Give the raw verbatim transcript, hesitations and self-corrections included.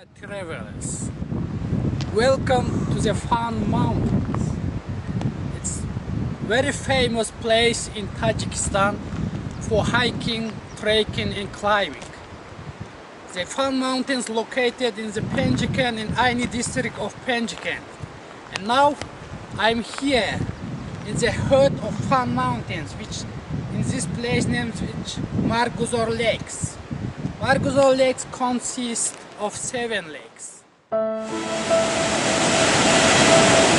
Travelers, welcome to the Fan Mountains. It's very famous place in Tajikistan for hiking, trekking and climbing. The Fan Mountains located in the Penjiken in Aini district of Penjiken. And now I'm here in the heart of Fan Mountains, which in this place named which Marguzor Lakes. Marguzor Lakes consist of seven lakes.